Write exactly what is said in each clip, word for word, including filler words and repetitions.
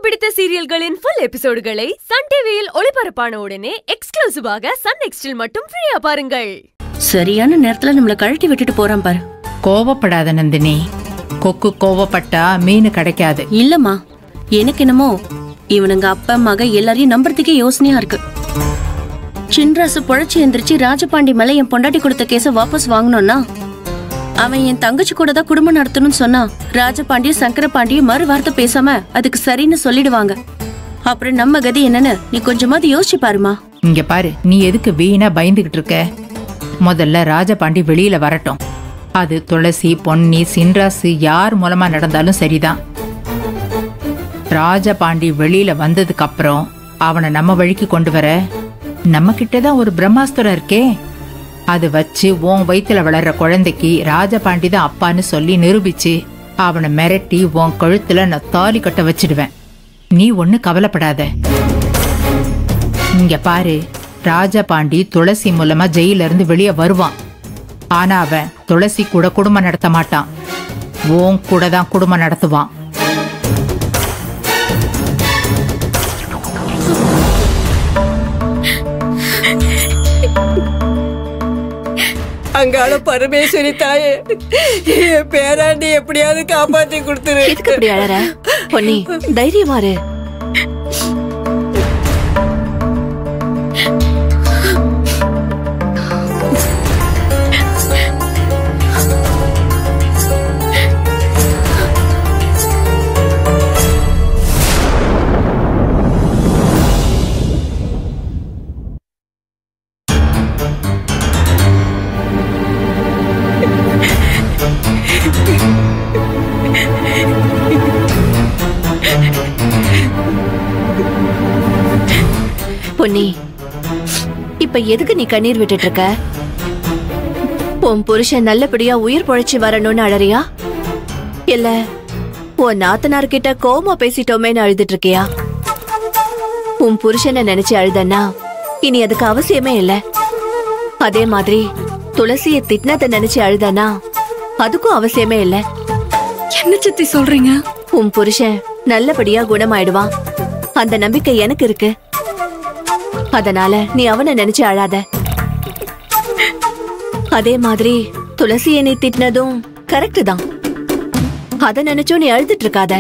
பிடித்த சீரியல்களின் full எபிசோடுகளை Sun டிவியில் ஒளிபரப்பான உடனே எக்ஸ்க்ளூசிவாக சன் நெக்ஸ்டில் மட்டும் ஃப்ரீயா பாருங்கள். சரியான நேரத்துல நம்மள கழட்டி விட்டுட்டு போறான் பாரு. கோவப்படாத நந்தினி. கொக்கு கோவப்பட்டா மீன் கிடைக்காது. இல்லம்மா, எனக்கு என்னமோ இவனுங்க அப்பா மக எல்லாரையும் நம்புறதுக்கே யோசனையா இருக்கு. சின்ராசு பொழைச்சி எந்திரிச்சு ராஜபாண்டி மேல என் பொண்டாட்டி கொடுத்த கேஸ வாபஸ் வாங்கணும்னா அவன் என் தங்கச்சி கூட தான் குடும்பம் நடத்தணும்னு சொன்னா ராஜபாண்டியும் சங்கரபாண்டியும் மறு வார்த்தை பேசாம அதுக்கு சரின்னு சொல்லிடுவாங்க. அப்புறம் நம்ம கதி என்னன்னு நீ கொஞ்சமாவது யோசிச்சு பாருமா. இங்க பாரு, நீ எதுக்கு வீணா பயந்துகிட்டு இருக்க? முதல்ல ராஜபாண்டி வெளியில வரட்டும். அது துளசி, பொன்னி, சின்ராசு யார் மூலமா நடந்தாலும் சரிதான். ராஜபாண்டி வெளியில வந்ததுக்கு அப்புறம் அவனை நம்ம வழிக்கு கொண்டு வர நம்ம கிட்டதான் ஒரு பிரம்மாஸ்திரம் இருக்கே. அது வச்சு உன் வயித்துல வளர்ற குழந்தைக்கு ராஜபாண்டி தான் அப்பான்னு சொல்லி நிரூபிச்சு அவனை மிரட்டி உன் கழுத்துல நான் தாலி கட்ட வச்சிடுவேன். நீ ஒண்ணு கவலைப்படாத. இங்க பாரு, ராஜபாண்டி துளசி மூலமா ஜெயில இருந்து வெளியே வருவான். ஆனா அவன் துளசி கூட குடும்பம் நடத்த மாட்டான். உன் கூட தான் குடும்பம் நடத்துவான். அங்கால பரமேஸ்வரி தாயே, பேராண்டி எப்படியாவது காப்பாத்தி கொடுத்துரு. எதுக்கு இப்படி அழற? பொன்னி, தைரியமா இரு. பொன்னி, இப்ப எதுக்கு நீ கண்ணீர் விட்டுட்டு இருக்க? உன் புருஷன் நல்லபடியா உயிர் பொழைச்சு வரணும்னு அழறியா? இல்ல உன் நாத்தனார் கிட்ட கோவமா பேசிட்டோமேன்னு அழுதுட்டு இருக்கியா? உன் புருஷனை நினைச்சு அழுதன்னா இனி அதுக்கு அவசியமே இல்ல. அதே மாதிரி துளசிய திட்டினதை நினைச்சு அழுதனா அதுக்கும் அவசியமே இல்ல. என்ன சித்தி சொல்றீங்க? உன் புருஷன் நல்லபடியா குணமாயிடுவான், அந்த நம்பிக்கை எனக்கு இருக்கு. அதனால நீ அவனை நினைச்சு அழாத. அதே மாதிரி துளசியை நீ திட்டினதும் கரெக்ட் தான். அத நினைச்சும் நீ அழுதுட்டு இருக்காத.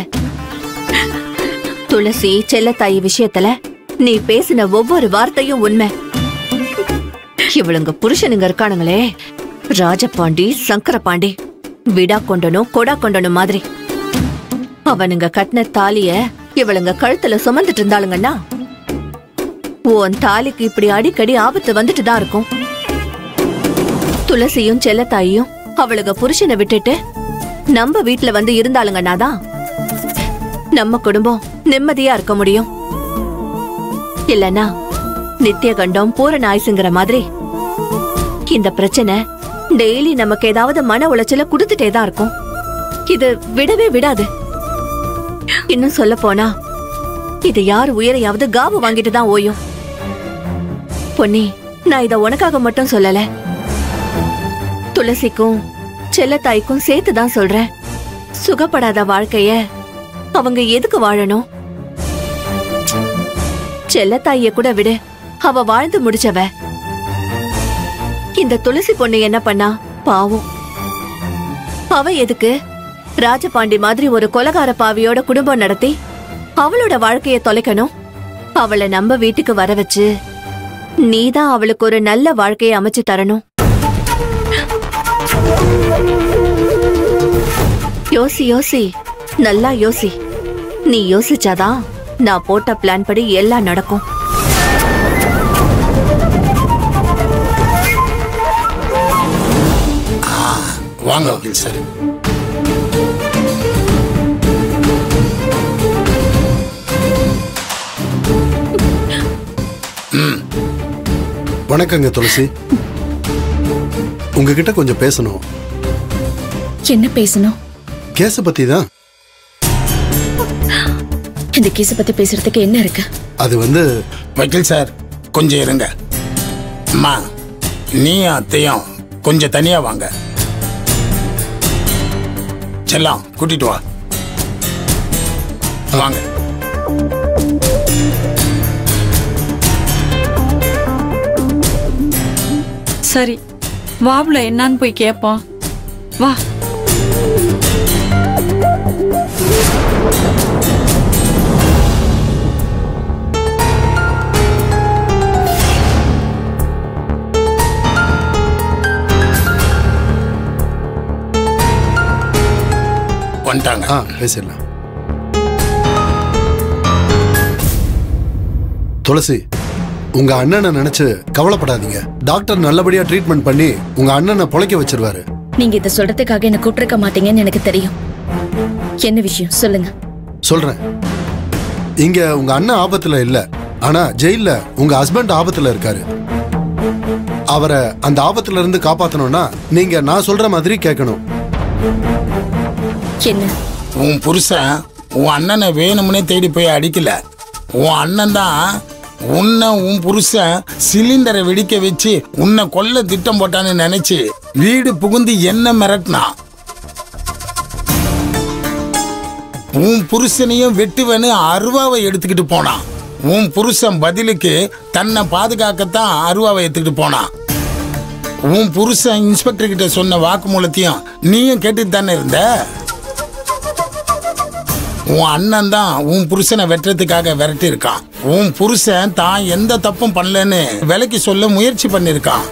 துளசி செல்லத்தாயி விஷயத்துல நீ பேசின ஒவ்வொரு வார்த்தையும் உண்மை. இவளுங்க புருஷனுங்க இருக்கானுங்களே, ராஜபாண்டி சங்கரபாண்டி விடா கொண்டனும் கொடா கொண்டனும் மாதிரி. அவனுங்க கட்டின தாலிய இவளுங்க கழுத்துல சுமந்துட்டு இருந்தாளுங்கன்னா உன் தாலிக்கு இப்படி அடிக்கடி ஆபத்து வந்துட்டு தான் இருக்கும். துளசியும் செல்லத்தாயும் அவளுங்க புருஷனை விட்டுட்டு நம்ம வீட்டுல வந்து இருந்தாளுங்கன்னாதான் நம்ம குடும்பம் நிம்மதியா இருக்க முடியும். இல்லனா நித்திய கண்டம் பூரண ஆயுசுங்கிற மாதிரி இந்த பிரச்சனை டெய்லி நமக்கு ஏதாவது மன உளைச்சல குடுத்துட்டே தான் இருக்கும். இது விடவே விடாது. இன்னும் சொல்ல போனா இது யார் உயிரையாவது காவு வாங்கிட்டு தான் ஓயும். பொன்னி, நான் இத உனக்காக மட்டும் சொல்லல, துளசிக்கும் செல்லத்தாய்க்கும் சேர்த்துதான் சொல்றேன். சுகப்படாத வாழ்க்கைய அவங்க எதுக்கு வாழணும்? செல்லத்தாய கூட விடு, அவ வாழ்ந்து முடிச்சவ. இந்த துளசி பொண்ணு என்ன பண்ணா பாவம். அவ எதுக்கு ராஜபாண்டி மாதிரி ஒரு கொலகார பாவியோட குடும்பம் நடத்தி அவளோட வாழ்க்கைய தொலைக்கணும்? அவளை நம்ம வீட்டுக்கு வர வச்சு நீதான் அவளுக்கு ஒரு நல்ல வாழ்க்கையை அமைச்சு தரணும். யோசி யோசி, நல்லா யோசி. நீ யோசிச்சாதான் நான் போட்ட பிளான் படி எல்லாம் நடக்கும். வாங்க வக்கீல் சார். வணக்கங்க துளசி, உங்ககிட்ட கொஞ்சம் பேசணும். என்ன பேசணும்? கேஸ பத்தி தான். இந்த கேஸ பத்தி பேசுறதுக்கு என்ன இருக்கு? அது வந்து வக்கீல் சார் கொஞ்சம் இருங்க. அம்மா, நீ அத்தையும் கொஞ்சம் தனியா வாங்க. செல்லம் கூட்டிட்டு வா. வாங்க. சரி வாப்ல என்னன்னு போய் கேட்போம். வா. வந்துட்டாங்க. ஆ பேசிடலாம். துளசி, உங்க அண்ணனை நினைச்சு கவலைப்படாதீங்க. டாக்டர் நல்லபடியா ட்ரீட்மெண்ட் பண்ணி உங்க அண்ணனை பொழைக்க வச்சிருவாரு. நீங்க இதை சொல்றதுக்காக என்ன கூப்பிட்டிருக்க மாட்டீங்கன்னு எனக்கு தெரியும். என்ன விஷயம் சொல்லுங்க. சொல்றேன். இங்க உங்க அண்ணன் ஆபத்துல இல்ல, ஆனா ஜெயில்ல உங்க ஹஸ்பண்ட் ஆபத்துல இருக்காரு. அவரை அந்த ஆபத்துல இருந்து காப்பாத்தணும்னா நீங்க நான் சொல்ற மாதிரி கேட்கணும். என்ன? உன் புருஷன் உன் அண்ணனை வேணும்னே தேடி போய் அடிக்கல. உன் அண்ணன் தான் உன்னை உன் புருஷன் சிலிண்டரை வெடிக்க வச்சு உன்னை கொல்ல திட்டம் போட்டான்னு நினைச்சு வீடு புகுந்து என்ன மிரட்டினா. உன் புருஷனையும் வெட்டுவனு அருவாவை எடுத்துக்கிட்டு போனான். உன் புருஷன் பதிலுக்கு தன்னை பாதுகாக்கத்தான் அருவாவை எடுத்துக்கிட்டு போனான். உன் புருஷன் இன்ஸ்பெக்டர் கிட்ட சொன்ன வாக்குமூலத்தையும் நீயும் கேட்டுட்டு தானே இருந்த. உன் அண்ணன் தான் உன் புருஷனை வெட்டுறதுக்காக விரட்டி இருக்கான். உன் புருஷன் தான் எந்த தப்பும் பண்ணலன்னு விலைக்கு சொல்ல முயற்சி பண்ணிருக்கான்.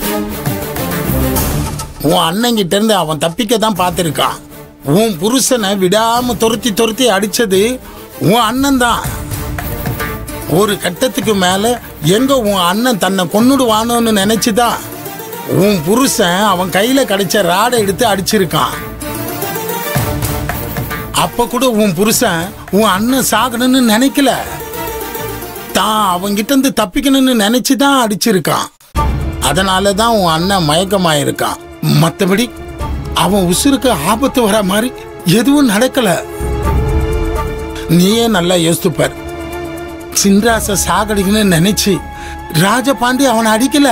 உன் அண்ணன் கிட்ட இருந்து அவன் தப்பிக்க தான் பார்த்திருக்கான். உன் புருஷனை விடாம துரத்தி துரத்தி அடிச்சது உன் அண்ணன் தான். ஒரு கட்டத்துக்கு மேல எங்க உன் அண்ணன் தன்னை கொன்னுடுவானோன்னு நினைச்சுதான் உன் புருஷன் அவன் கையில கிடைச்ச ராடை எடுத்து அடிச்சிருக்கான். அப்ப கூட உன் புருஷன் உன் அண்ணன் சாகணும்னு நினைக்கல, தான் அவங்கிட்ட இருந்து தப்பிக்கணும்னு நினைச்சுதான் அடிச்சிருக்கான். அதனாலதான் உன் அண்ணன் மயக்கமாயிருக்கான். மத்தபடி அவன் உசுருக்கு ஆபத்து வர மாதிரி எதுவும் நடக்கல. நீயே நல்லா யோசித்துப்பார். சின்ராச சாகடிக்கணும்னு நினைச்சு ராஜபாண்டி அவனை அடிக்கல.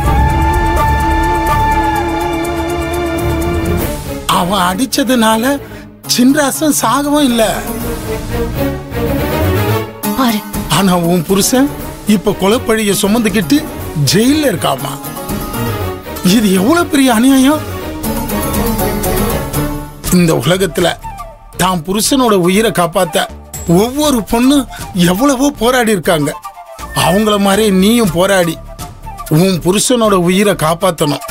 அவன் அடிச்சதுனால சின்ராசன் சாகவும் இல்ல. ஆனா உன் புருஷன் இப்ப கொலைப்பழிய சுமந்துக்கிட்டு ஜெயில இருக்காமா. இது எவ்வளவு பெரிய அநியாயம். இந்த உலகத்துல தான் புருஷனோட உயிரை காப்பாத்த ஒவ்வொரு பொண்ணும் எவ்வளவோ போராடி இருக்காங்க. அவங்கள மாதிரி நீயும் போராடி உன் புருஷனோட உயிரை காப்பாத்தணும்.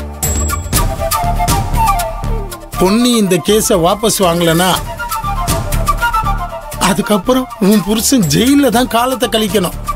பொண்ணு இந்த கேஸ வாபஸ் வாங்கலனா அதுக்கப்புறம் உன் புருஷன் ஜெயில தான் காலத்தை கழிக்கணும்.